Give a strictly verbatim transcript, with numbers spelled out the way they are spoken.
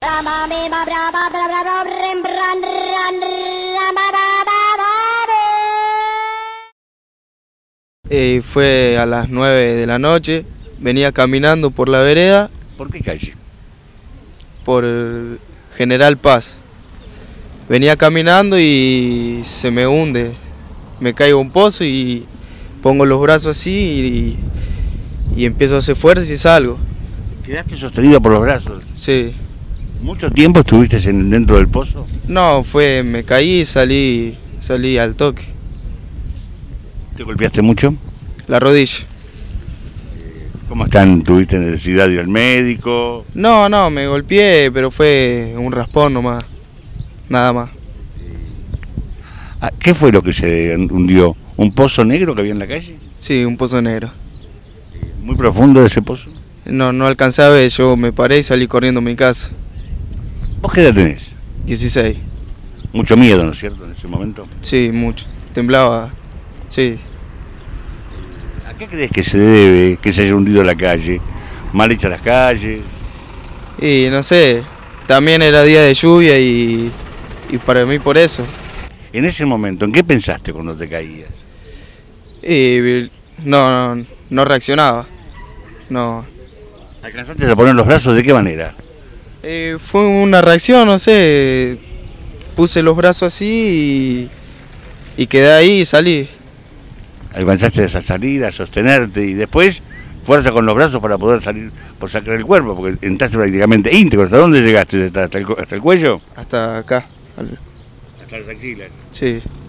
Eh, fue a las nueve de la noche, venía caminando por la vereda. ¿Por qué calle? Por General Paz. Venía caminando y se me hunde, me caigo a un pozo y pongo los brazos así y, y empiezo a hacer fuerza y salgo. ¿Quedaste sostenido por los brazos? Sí. ¿Mucho tiempo estuviste en, dentro del pozo? No, fue, me caí y salí, salí al toque. ¿Te golpeaste mucho? La rodilla. ¿Cómo están? ¿Tuviste necesidad de ir al médico? No, no, me golpeé, pero fue un raspón nomás, nada más. ¿Qué fue lo que se hundió? ¿Un pozo negro que había en la calle? Sí, un pozo negro. ¿Muy profundo ese pozo? No, no alcancé a ver, yo me paré y salí corriendo a mi casa. ¿Vos qué edad tenés? dieciséis. Mucho miedo, ¿no es cierto, en ese momento? Sí, mucho. Temblaba, sí. ¿A qué crees que se debe que se haya hundido la calle? ¿Mal hechas las calles? Y no sé, también era día de lluvia y, y para mí por eso. En ese momento, ¿en qué pensaste cuando te caías? Y no, no, no reaccionaba, no. ¿Alcanzaste a poner los brazos de qué manera? Eh, fue una reacción, no sé, puse los brazos así y, y quedé ahí y salí. ¿Alcanzaste a salir, a sostenerte y después fuerza con los brazos para poder salir, por sacar el cuerpo? Porque entraste prácticamente íntegro. ¿Hasta dónde llegaste? ¿Hasta el, hasta el cuello? Hasta acá. Hasta las axilas. Sí.